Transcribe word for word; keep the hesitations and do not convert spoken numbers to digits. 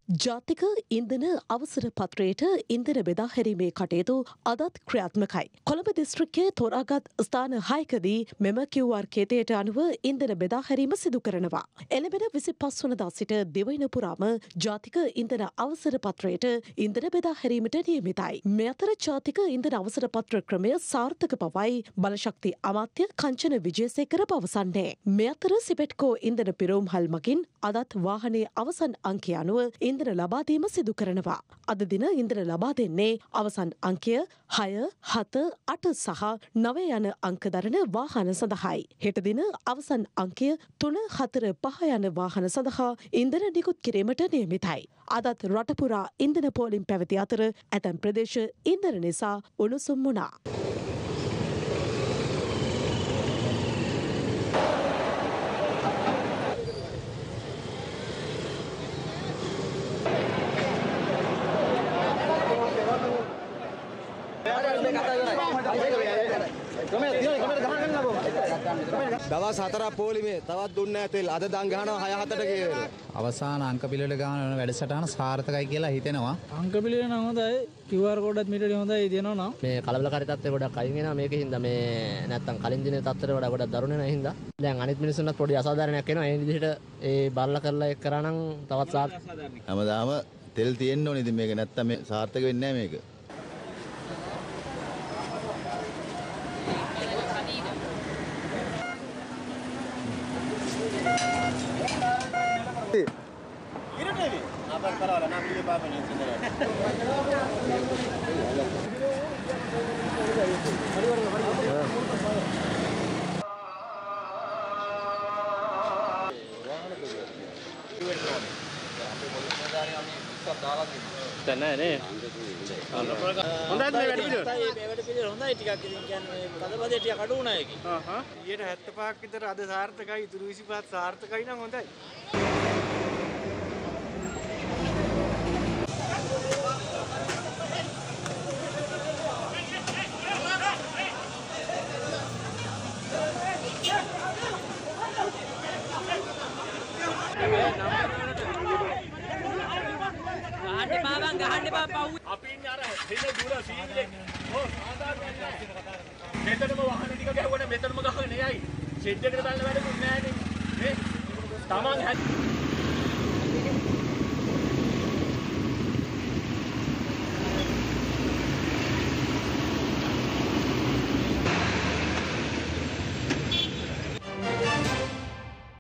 ජාතික ඉන්ධන අවසර පත්‍රයට ඉන්ධන බෙදා හැරීමේ කටයුතු අදත් ක්‍රියාත්මකයි. කොළඹ දිස්ත්‍රික්කයේ තෝරාගත් ස්ථාන හයකදී මෙම කිව් ආර් කේතයට අනුව ඉන්ධන බෙදා හැරීම සිදු කරනවා. එළඹෙන විසිපස් වනදා සිට දෙවයින පුරාම ජාතික ඉන්ධන අවසර පත්‍රයට ඉන්ධන බෙදා හැරීමට නියමිතයි. මේ අතර ජාතික ඉන්ධන අවසර පත්‍ර ක්‍රමය සාර්ථක බවයි බලශක්ති අමාත්‍ය කංචන විජේසේකර පවසන්නේ. මේ අතර සිපෙට්කෝ ඉන්ධන පිරවුම්හල් මගින් අදත් වාහනයේ අවසන් අංකය අනුව ඉන්ධන ලබා දීම සිදු කරනවා. අද දින ඉන්ධන ලබා දෙන්නේ අවසන් අංකය හය, හත, අට සහ නවය යන අංක දරන වාහන සඳහායි. හෙට දින අවසන් අංකය තුන, හතර, පහ යන වාහන සඳහා ඉන්ධන නිකුත් කිරීමට නියමිතයි. අදත් රට පුරා ඉන්ධන පෝලිම් පැවති අතර ඇතැම් ප්‍රදේශ ඉන්ධන නිසා උණුසුම් වුණා. දවස් හතරක් පොලිමේ තවත් දුන්නේ නැහැ තෙල්. අද දන් ගහනවා හය හතට කියලා. අවසාන අංක පිළිවෙල ගාන වෙන වැඩසටහන සාර්ථකයි කියලා හිතෙනවා. අංක පිළිවෙල නම් හොඳයි. කිව් ආර් කෝඩත් මීටරේ හොඳයි දෙනවා නම්. මේ කලබලකාරී තත්ත්වය ගොඩක් අයින් වෙනවා මේකෙන් හින්දා මේ නැත්තම් කලින් දිනේ තත්ත්වයට වඩා ගොඩක් දරුණු වෙනවා හින්දා. දැන් අනිත් මිනිස්සුන්ට පොඩි අසාධාරණයක් එනවා. ඒ විදිහට ඒ බලලා කරලා ඒක කරා නම් තවත් සාර්ථකයි. හැමදාම තෙල් තියෙන්න ඕනේ. ඉතින් මේක නැත්තම් මේ සාර්ථක වෙන්නේ නැහැ මේක. Ini apa kalau nak beli apa ni sebenarnya? Tanah ni. Honda tu ada pilih. Ada pilih Honda itu kan kian pada pada dia kadu na lagi. Ha ha. Ia dah hatta pak kita ada saarthakai itu isi pat saarthakai na Honda. ගහන්න පාවන් ගහන්න පාපව් අපි ඉන්නේ අර හෙන්න දුර scene එක. ඔව් සාමාන්‍යයෙන් නෑ. මෙතනම වාහන ටික ගැහුවනේ මෙතනම ගහගෙන යයි. ෂෙඩ් එකට දාන්න වැඩකුත් නෑනේ. මේ තමන්